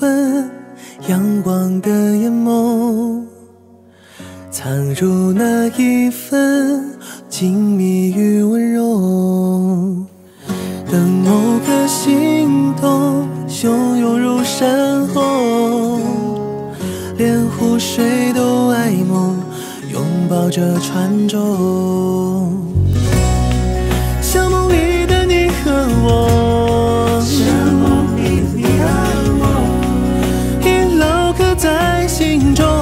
份阳光的眼眸，藏入那一份静谧与温柔。等某个心动汹涌入山后，连湖水都爱梦，拥抱着船舟。像梦里的你和我，像梦里的你和我，已牢刻在心中。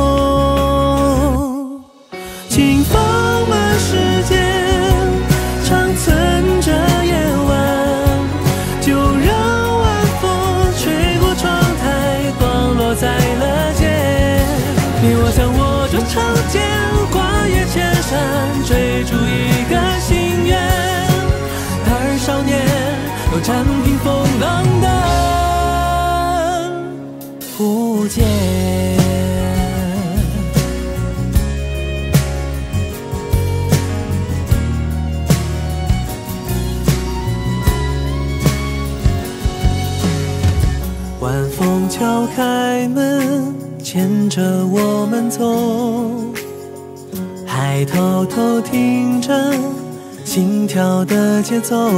清风满世界，长存着夜晚，就让晚风吹过窗台，光落在了街。你我相握着长剑，跨越千山，追逐一个心愿。而少年又战平风浪的忽见。晚风敲开门，牵着我们走，还偷偷听着心跳的节奏。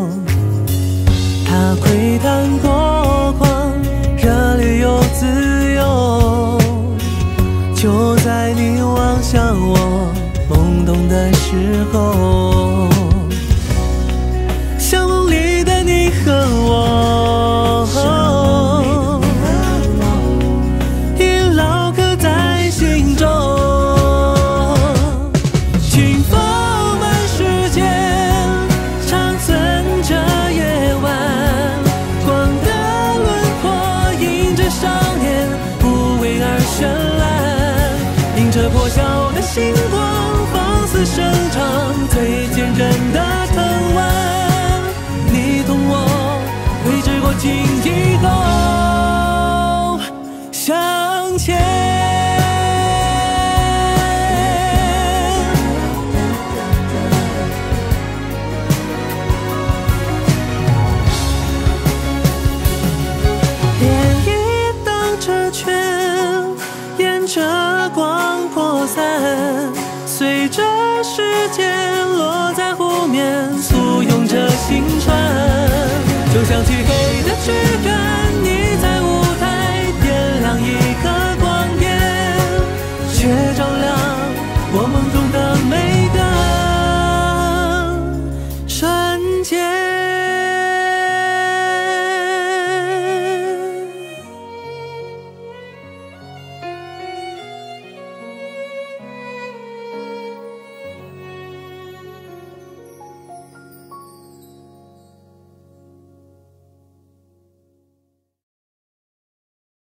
它窥探过往，热烈又自由。就在你望向我懵懂的时候，像梦里的你和我，已牢刻在心中。清风满世界，长存着夜晚，光的轮廓映着少年无畏而绚烂，迎着破晓的星光，放肆生长最坚韧的藤蔓。你同我挥之过荆棘后向前。涟漪荡着圈，沿着光扩散，随着时间落在湖面，簇拥着星船，就像漆黑的巨